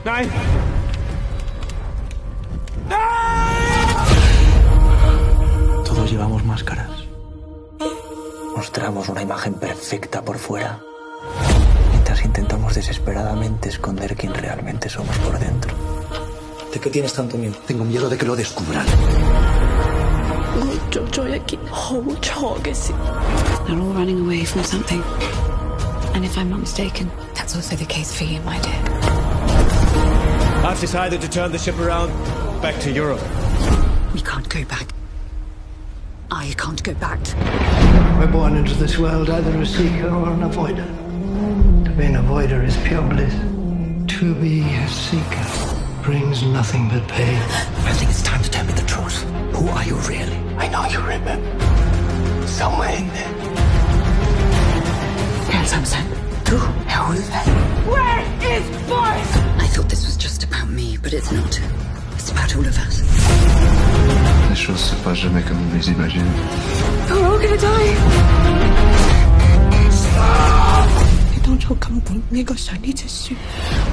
Nein! Todos llevamos máscaras. Mostramos una imagen perfecta por fuera, mientras intentamos desesperadamente esconder quién realmente somos por dentro. ¿De qué tienes tanto miedo? Tengo miedo de que lo descubran. They're all running away from something. And if I'm not mistaken, that's also the case for you, my dear. I've decided to turn the ship around back to Europe. We can't go back. I can't go back. We're born into this world either a seeker or an avoider. To be an avoider is pure bliss. To be a seeker brings nothing but pain. I think it's time to tell me the truth. Who are you really? I know you remember. Somewhere in there. Who is that? Where is Boris? I thought this was just about me, but it's not. It's about all of us. Les choses se passent jamais comme on les imagine. We're all gonna die. Stop! 你當初根本呢個上呢隻書。